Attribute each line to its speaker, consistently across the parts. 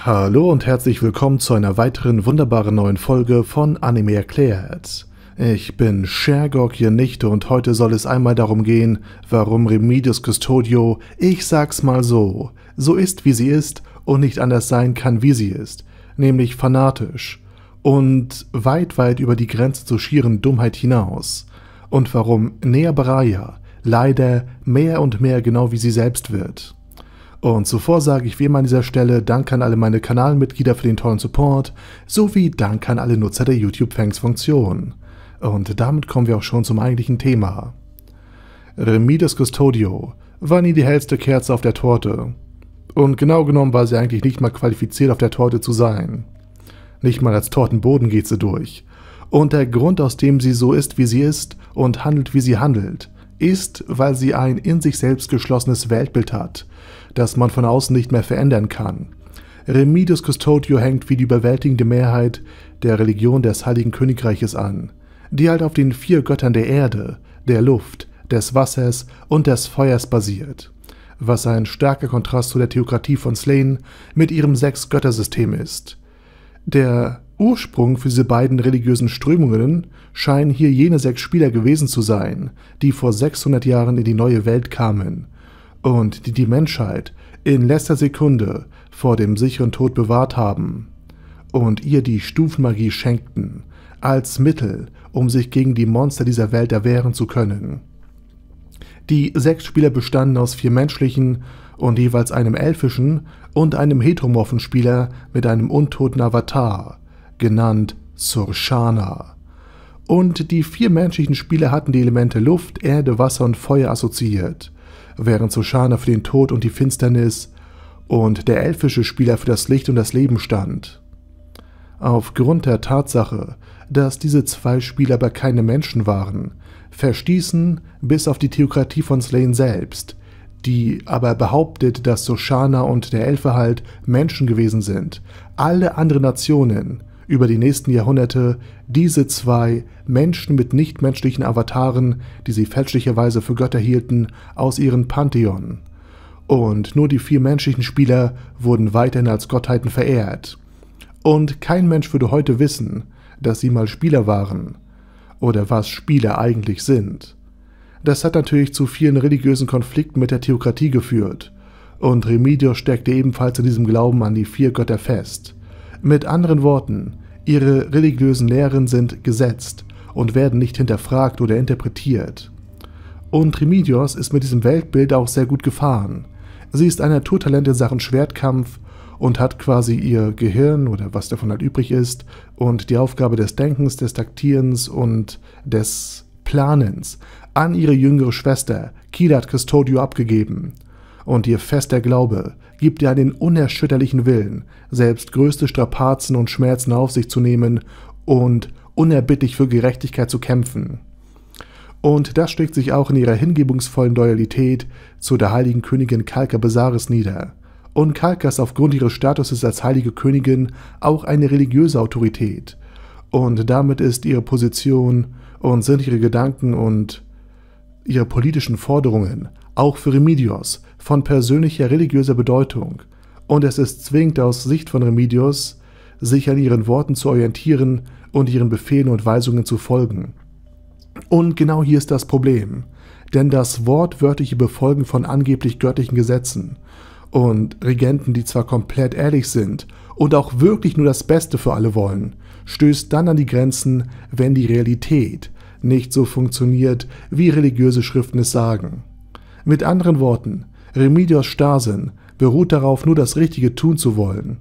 Speaker 1: Hallo und herzlich willkommen zu einer weiteren wunderbaren neuen Folge von Anime erklärt. Ich bin Shergog hier nicht und heute soll es einmal darum gehen, warum Remedios Custodio, ich sag's mal so ist wie sie ist und nicht anders sein kann wie sie ist, nämlich fanatisch und weit, weit über die Grenze zur schieren Dummheit hinaus und warum Nea Baraya leider mehr und mehr genau wie sie selbst wird. Und zuvor sage ich wie immer an dieser Stelle Dank an alle meine Kanalmitglieder für den tollen Support, sowie Dank an alle Nutzer der YouTube-Thanks-Funktion. Und damit kommen wir auch schon zum eigentlichen Thema. Remedios Custodio war nie die hellste Kerze auf der Torte. Und genau genommen war sie eigentlich nicht mal qualifiziert, auf der Torte zu sein. Nicht mal als Tortenboden geht sie durch. Und der Grund, aus dem sie so ist, wie sie ist und handelt, wie sie handelt, ist, weil sie ein in sich selbst geschlossenes Weltbild hat, das man von außen nicht mehr verändern kann. Remedios Custodio hängt wie die überwältigende Mehrheit der Religion des Heiligen Königreiches an, die halt auf den 4 Göttern der Erde, der Luft, des Wassers und des Feuers basiert, was ein starker Kontrast zu der Theokratie von Slane mit ihrem 6-Götter-System ist. Der Ursprung für diese beiden religiösen Strömungen scheinen hier jene 6 Spieler gewesen zu sein, die vor 600 Jahren in die neue Welt kamen und die Menschheit in letzter Sekunde vor dem sicheren Tod bewahrt haben und ihr die Stufenmagie schenkten, als Mittel, um sich gegen die Monster dieser Welt erwehren zu können. Die 6 Spieler bestanden aus 4 menschlichen und jeweils einem elfischen und einem heteromorphen Spieler mit einem untoten Avatar, genannt Surshana. Und die 4 menschlichen Spieler hatten die Elemente Luft, Erde, Wasser und Feuer assoziiert, während Surshana für den Tod und die Finsternis und der elfische Spieler für das Licht und das Leben stand. Aufgrund der Tatsache, dass diese 2 Spieler aber keine Menschen waren, verstießen bis auf die Theokratie von Slane selbst, die aber behauptet, dass Surshana und der Elfe halt Menschen gewesen sind, alle anderen Nationen über die nächsten Jahrhunderte diese 2 Menschen mit nichtmenschlichen Avataren, die sie fälschlicherweise für Götter hielten, aus ihren Pantheon. Und nur die 4 menschlichen Spieler wurden weiterhin als Gottheiten verehrt. Und kein Mensch würde heute wissen, dass sie mal Spieler waren oder was Spieler eigentlich sind. Das hat natürlich zu vielen religiösen Konflikten mit der Theokratie geführt und Remedios steckte ebenfalls in diesem Glauben an die 4 Götter fest. Mit anderen Worten, ihre religiösen Lehren sind gesetzt und werden nicht hinterfragt oder interpretiert. Und Remedios ist mit diesem Weltbild auch sehr gut gefahren. Sie ist ein Naturtalent in Sachen Schwertkampf und hat quasi ihr Gehirn oder was davon halt übrig ist und die Aufgabe des Denkens, des Taktierens und des Planens an ihre jüngere Schwester Kirat Custodio abgegeben. Und ihr fester Glaube gibt ihr einen unerschütterlichen Willen, selbst größte Strapazen und Schmerzen auf sich zu nehmen und unerbittlich für Gerechtigkeit zu kämpfen. Und das schlägt sich auch in ihrer hingebungsvollen Loyalität zu der heiligen Königin Kalka Besaris nieder. Und Kalka ist aufgrund ihres Statuses als heilige Königin auch eine religiöse Autorität. Und damit ist ihre Position und sind ihre Gedanken und ihre politischen Forderungen auch für Remedios von persönlicher religiöser Bedeutung. Und es ist zwingend aus Sicht von Remedios, sich an ihren Worten zu orientieren und ihren Befehlen und Weisungen zu folgen. Und genau hier ist das Problem, denn das wortwörtliche Befolgen von angeblich göttlichen Gesetzen und Regenten, die zwar komplett ehrlich sind und auch wirklich nur das Beste für alle wollen, stößt dann an die Grenzen, wenn die Realität nicht so funktioniert, wie religiöse Schriften es sagen. Mit anderen Worten, Remedios Starrsinn beruht darauf, nur das Richtige tun zu wollen.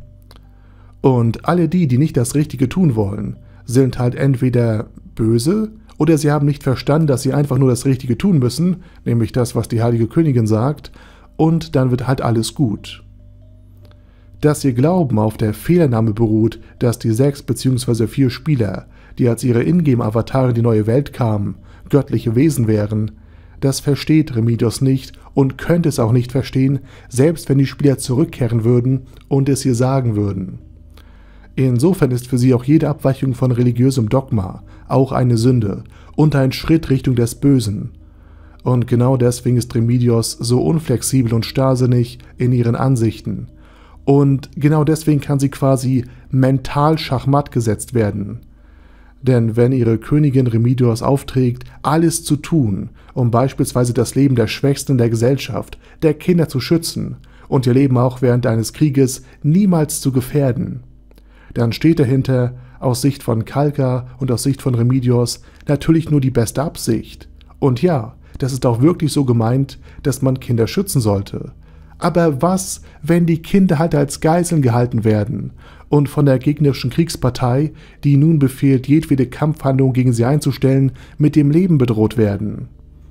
Speaker 1: Und alle die nicht das Richtige tun wollen, sind halt entweder böse oder sie haben nicht verstanden, dass sie einfach nur das Richtige tun müssen, nämlich das, was die heilige Königin sagt, und dann wird halt alles gut. Dass ihr Glauben auf der Fehlernahme beruht, dass die 6 bzw. 4 Spieler, die als ihre Ingame-Avatare in die neue Welt kamen, göttliche Wesen wären, das versteht Remedios nicht und könnte es auch nicht verstehen, selbst wenn die Spieler zurückkehren würden und es ihr sagen würden. Insofern ist für sie auch jede Abweichung von religiösem Dogma auch eine Sünde und ein Schritt Richtung des Bösen. Und genau deswegen ist Remedios so unflexibel und starrsinnig in ihren Ansichten Und genau deswegen kann sie quasi mental schachmatt gesetzt werden. Denn wenn ihre Königin Remedios aufträgt, alles zu tun, um beispielsweise das Leben der Schwächsten der Gesellschaft, der Kinder zu schützen und ihr Leben auch während eines Krieges niemals zu gefährden, dann steht dahinter aus Sicht von Kalka und aus Sicht von Remedios natürlich nur die beste Absicht. Und ja, das ist auch wirklich so gemeint, dass man Kinder schützen sollte. Aber was, wenn die Kinder halt als Geiseln gehalten werden und von der gegnerischen Kriegspartei, die nun befiehlt, jedwede Kampfhandlung gegen sie einzustellen, mit dem Leben bedroht werden?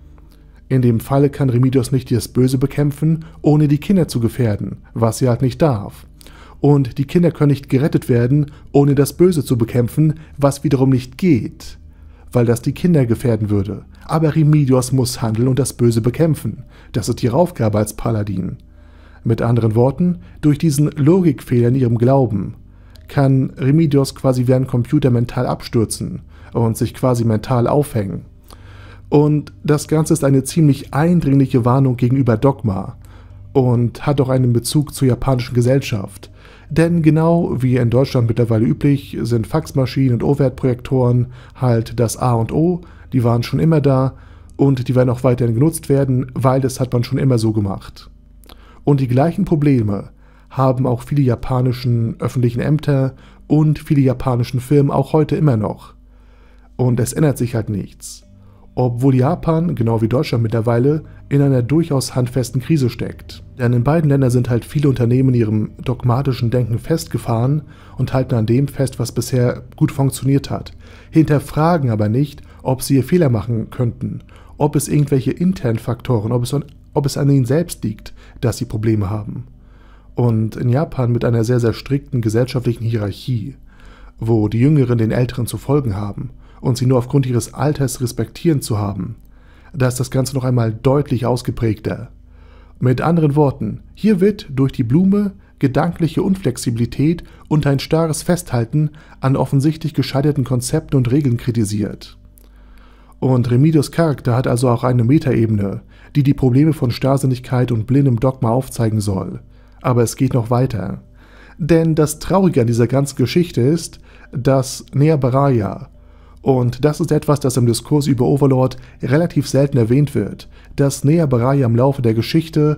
Speaker 1: In dem Falle kann Remedios nicht das Böse bekämpfen, ohne die Kinder zu gefährden, was sie halt nicht darf. Und die Kinder können nicht gerettet werden, ohne das Böse zu bekämpfen, was wiederum nicht geht, weil das die Kinder gefährden würde. Aber Remedios muss handeln und das Böse bekämpfen. Das ist ihre Aufgabe als Paladin. Mit anderen Worten, durch diesen Logikfehler in ihrem Glauben kann Remedios quasi wie ein Computer mental abstürzen und sich quasi mental aufhängen. Und das Ganze ist eine ziemlich eindringliche Warnung gegenüber Dogma und hat auch einen Bezug zur japanischen Gesellschaft. Denn genau wie in Deutschland mittlerweile üblich, sind Faxmaschinen und OVERT-Projektoren halt das A und O, die waren schon immer da und die werden auch weiterhin genutzt werden, weil das hat man schon immer so gemacht. Und die gleichen Probleme haben auch viele japanischen öffentlichen Ämter und viele japanischen Firmen auch heute immer noch. Und es ändert sich halt nichts. Obwohl Japan, genau wie Deutschland mittlerweile, in einer durchaus handfesten Krise steckt. Denn in beiden Ländern sind halt viele Unternehmen in ihrem dogmatischen Denken festgefahren und halten an dem fest, was bisher gut funktioniert hat. Hinterfragen aber nicht, ob sie hier Fehler machen könnten, ob es irgendwelche internen Faktoren, ob es an ihnen selbst liegt, dass sie Probleme haben. Und in Japan mit einer sehr, sehr strikten gesellschaftlichen Hierarchie, wo die Jüngeren den Älteren zu folgen haben und sie nur aufgrund ihres Alters respektieren zu haben, da ist das Ganze noch einmal deutlich ausgeprägter. Mit anderen Worten, hier wird durch die Blume gedankliche Unflexibilität und ein starres Festhalten an offensichtlich gescheiterten Konzepten und Regeln kritisiert. Und Remedios Charakter hat also auch eine Metaebene, die die Probleme von Starrsinnigkeit und blindem Dogma aufzeigen soll. Aber es geht noch weiter. Denn das Traurige an dieser ganzen Geschichte ist, dass Neabaraya, und das ist etwas, das im Diskurs über Overlord relativ selten erwähnt wird, dass Neabaraya im Laufe der Geschichte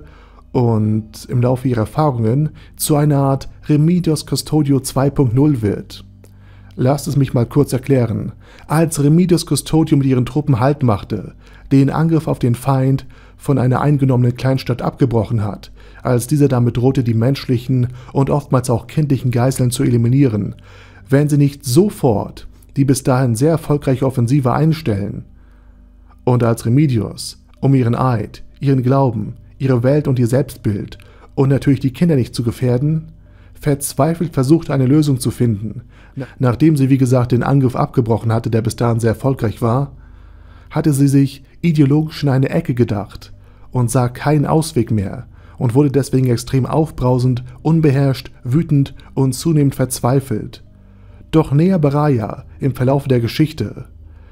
Speaker 1: und im Laufe ihrer Erfahrungen zu einer Art Remedios Custodio 2.0 wird. Lasst es mich mal kurz erklären. Als Remedios Custodio mit ihren Truppen Halt machte, den Angriff auf den Feind von einer eingenommenen Kleinstadt abgebrochen hat, als dieser damit drohte, die menschlichen und oftmals auch kindlichen Geiseln zu eliminieren, wenn sie nicht sofort die bis dahin sehr erfolgreiche Offensive einstellen. Und als Remedios, um ihren Eid, ihren Glauben, ihre Welt und ihr Selbstbild und natürlich die Kinder nicht zu gefährden, verzweifelt versucht, eine Lösung zu finden. Nachdem sie, wie gesagt, den Angriff abgebrochen hatte, der bis dahin sehr erfolgreich war, hatte sie sich ideologisch in eine Ecke gedacht und sah keinen Ausweg mehr und wurde deswegen extrem aufbrausend, unbeherrscht, wütend und zunehmend verzweifelt. Doch Neabaraya im Verlauf der Geschichte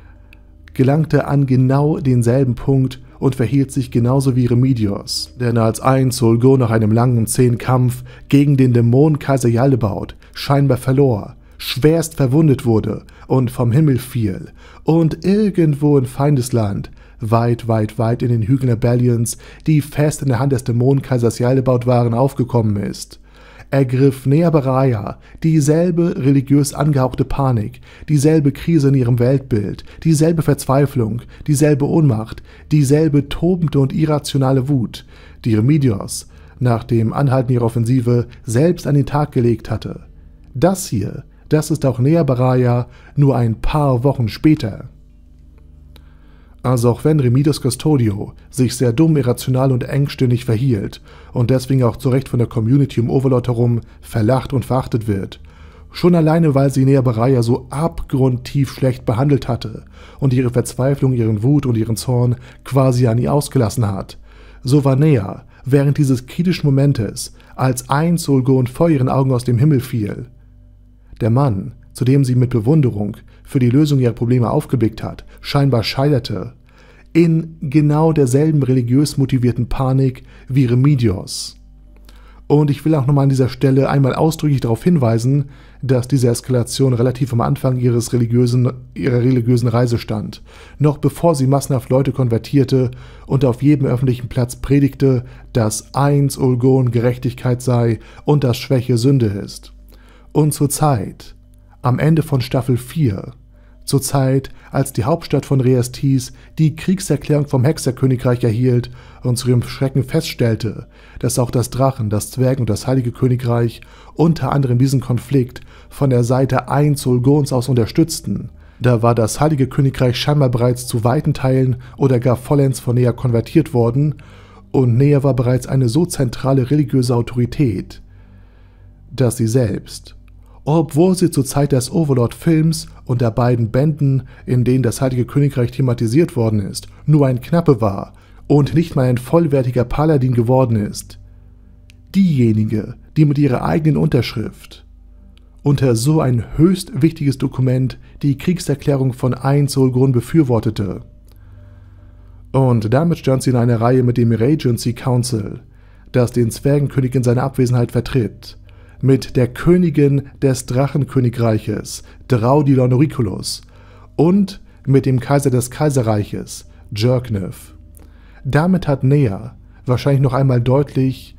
Speaker 1: gelangte an genau denselben Punkt und verhielt sich genauso wie Remedios, denn als Solgo nach einem langen und zähen Kampf gegen den Dämon Kaiser Yaldabaoth scheinbar verlor, schwerst verwundet wurde und vom Himmel fiel und irgendwo in Feindesland, weit, weit, weit in den Hügeln Abellions, die fest in der Hand des Dämonenkaisers Yaldabaoth waren, aufgekommen ist, ergriff Neabaraya dieselbe religiös angehauchte Panik, dieselbe Krise in ihrem Weltbild, dieselbe Verzweiflung, dieselbe Ohnmacht, dieselbe tobende und irrationale Wut, die Remedios nach dem Anhalten ihrer Offensive selbst an den Tag gelegt hatte. Das hier, das ist auch Neabaraya nur ein paar Wochen später. Also auch wenn Remedios Custodio sich sehr dumm, irrational und engstirnig verhielt und deswegen auch zu Recht von der Community um Overlord herum verlacht und verachtet wird, schon alleine weil sie Neabaraya so abgrundtief schlecht behandelt hatte und ihre Verzweiflung, ihren Wut und ihren Zorn quasi an ihr ausgelassen hat, so war Nea während dieses kritischen Momentes, als Solgon vor ihren Augen aus dem Himmel fiel, der Mann, zu dem sie mit Bewunderung für die Lösung ihrer Probleme aufgeblickt hat, scheinbar scheiterte, in genau derselben religiös motivierten Panik wie Remedios. Und ich will auch nochmal an dieser Stelle einmal ausdrücklich darauf hinweisen, dass diese Eskalation relativ am Anfang ihrer religiösen Reise stand, noch bevor sie massenhaft Leute konvertierte und auf jedem öffentlichen Platz predigte, dass eins Ulgon Gerechtigkeit sei und dass Schwäche Sünde ist. Und zur Zeit, am Ende von Staffel 4, zur Zeit, als die Hauptstadt von Rhaestis die Kriegserklärung vom Hexerkönigreich erhielt und zu ihrem Schrecken feststellte, dass auch das Drachen, das Zwergen und das Heilige Königreich unter anderem diesen Konflikt von der Seite eins Ulgons aus unterstützten, da war das Heilige Königreich scheinbar bereits zu weiten Teilen oder gar vollends von Nea konvertiert worden und Nea war bereits eine so zentrale religiöse Autorität, dass sie selbst, obwohl sie zur Zeit des Overlord-Films und der beiden Bänden, in denen das Heilige Königreich thematisiert worden ist, nur ein Knappe war und nicht mal ein vollwertiger Paladin geworden ist. Diejenige, die mit ihrer eigenen Unterschrift unter so ein höchst wichtiges Dokument die Kriegserklärung von eins Ulgon befürwortete. Und damit stand sie in einer Reihe mit dem Regency Council, das den Zwergenkönig in seiner Abwesenheit vertritt, mit der Königin des Drachenkönigreiches, Draudilon Auriculus, und mit dem Kaiser des Kaiserreiches, Jerknef. Damit hat Nea wahrscheinlich noch einmal deutlich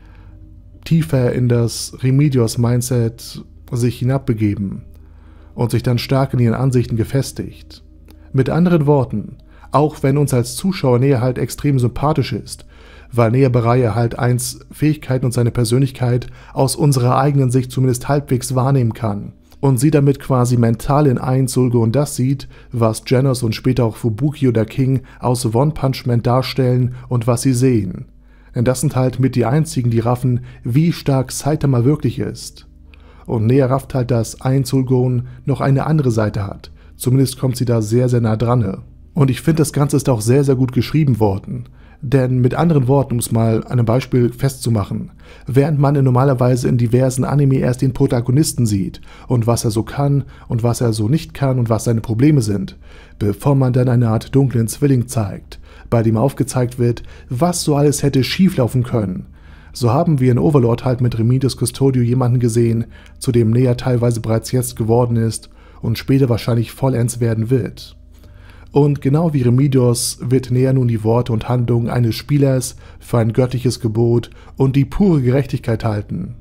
Speaker 1: tiefer in das Remedios-Mindset sich hinabbegeben und sich dann stark in ihren Ansichten gefestigt. Mit anderen Worten, auch wenn uns als Zuschauer Nea halt extrem sympathisch ist, weil Nea Baraya halt Fähigkeiten und seine Persönlichkeit aus unserer eigenen Sicht zumindest halbwegs wahrnehmen kann und sie damit quasi mental in eins Ulgon das sieht, was Janos und später auch Fubuki oder King aus One Punch Man darstellen und was sie sehen. Denn das sind halt mit die einzigen, die raffen, wie stark Saitama wirklich ist. Und Nea rafft halt, dass eins Ulgon noch eine andere Seite hat. Zumindest kommt sie da sehr, sehr nah dran. Und ich finde, das Ganze ist auch sehr, sehr gut geschrieben worden. Denn mit anderen Worten, um es mal an einem Beispiel festzumachen, während man normalerweise in diversen Anime erst den Protagonisten sieht und was er so kann und was er so nicht kann und was seine Probleme sind, bevor man dann eine Art dunklen Zwilling zeigt, bei dem aufgezeigt wird, was so alles hätte schieflaufen können. So haben wir in Overlord halt mit Remedios Custodio jemanden gesehen, zu dem Nea teilweise bereits jetzt geworden ist und später wahrscheinlich vollends werden wird. Und genau wie Remedios wird Nea nun die Worte und Handlungen eines Spielers für ein göttliches Gebot und die pure Gerechtigkeit halten.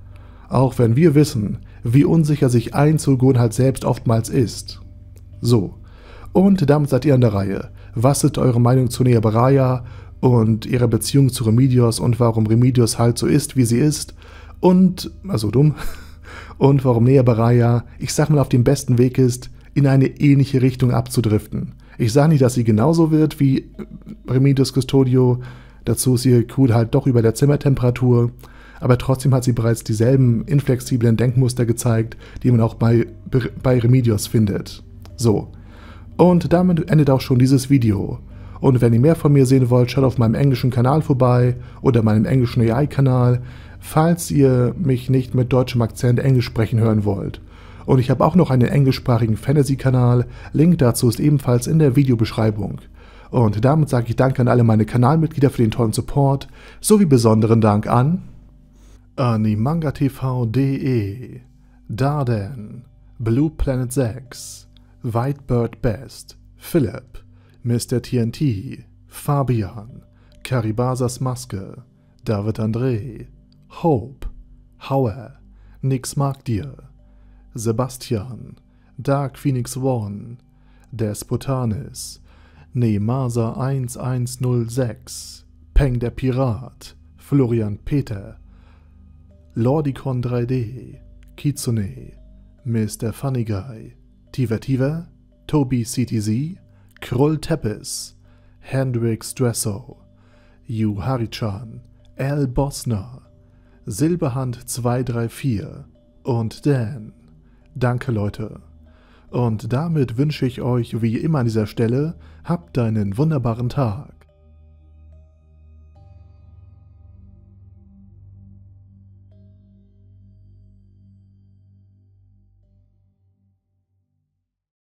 Speaker 1: Auch wenn wir wissen, wie unsicher sich eins Ulgon halt selbst oftmals ist. So, und damit seid ihr an der Reihe. Was ist eure Meinung zu Nea Baraya und ihrer Beziehung zu Remedios und warum Remedios halt so ist, wie sie ist und, also dumm, und warum Nea Baraya, ich sag mal, auf dem besten Weg ist, in eine ähnliche Richtung abzudriften. Ich sage nicht, dass sie genauso wird wie Remedios Custodio, dazu ist ihr IQ halt doch über der Zimmertemperatur, aber trotzdem hat sie bereits dieselben inflexiblen Denkmuster gezeigt, die man auch bei Remedios findet. So, und damit endet auch schon dieses Video. Und wenn ihr mehr von mir sehen wollt, schaut auf meinem englischen Kanal vorbei oder meinem englischen AI-Kanal, falls ihr mich nicht mit deutschem Akzent Englisch sprechen hören wollt. Und ich habe auch noch einen englischsprachigen Fantasy-Kanal, Link dazu ist ebenfalls in der Videobeschreibung. Und damit sage ich Danke an alle meine Kanalmitglieder für den tollen Support, sowie besonderen Dank an animangatv.de, Darden, Blue Planet 6, Whitebird Best, Philipp, Mr. TNT, Fabian, Karibasas Maske, David André, Hope, Hauer, Nix mag dir, Sebastian, Dark Phoenix One, Despotanis, Nemasa 1106, Peng der Pirat, Florian Peter, Lordicon 3D, Kitsune, Mr. Funny Guy, Tiva, Toby CTZ, Krull Teppes, Hendrix Dresso, Yu Harichan, Al Bosner, Silberhand 234 und Dan. Danke, Leute. Und damit wünsche ich euch wie immer an dieser Stelle, habt einen wunderbaren Tag.